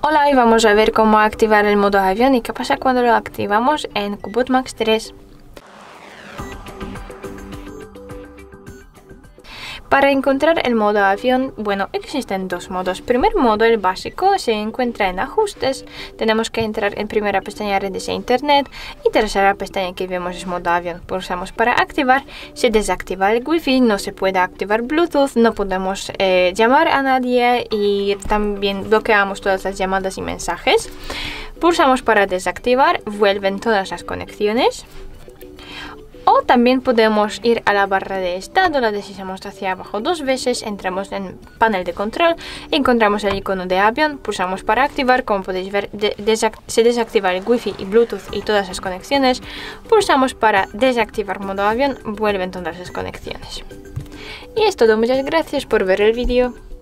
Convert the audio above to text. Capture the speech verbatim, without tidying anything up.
Hola, y vamos a ver cómo activar el modo avión y qué pasa cuando lo activamos en Cubot Max tres. Para encontrar el modo avión, bueno, existen dos modos. Primer modo, el básico, se encuentra en ajustes. Tenemos que entrar en primera pestaña redes e internet y tercera pestaña que vemos es modo avión. Pulsamos para activar, se desactiva el wifi, no se puede activar Bluetooth, no podemos eh, llamar a nadie y también bloqueamos todas las llamadas y mensajes. Pulsamos para desactivar, vuelven todas las conexiones. O también podemos ir a la barra de estado, la deslizamos hacia abajo dos veces, entramos en panel de control, encontramos el icono de avión, pulsamos para activar, como podéis ver de desact se desactiva el wifi y bluetooth y todas las conexiones, pulsamos para desactivar modo avión, vuelven todas las conexiones. Y es todo, muchas gracias por ver el vídeo.